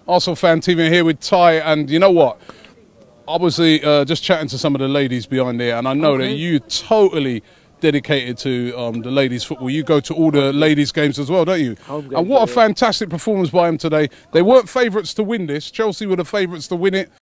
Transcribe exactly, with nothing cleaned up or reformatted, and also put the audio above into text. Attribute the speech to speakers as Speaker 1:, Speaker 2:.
Speaker 1: Arsenal Fan T V here with Ty, and you know what? I was uh, just chatting to some of the ladies behind there, and I know okay. that you totally dedicated to um, the ladies' football. You go to all the ladies' games as well, don't you? And what a fantastic performance by them today. They weren't favourites to win this. Chelsea were the favourites to win it.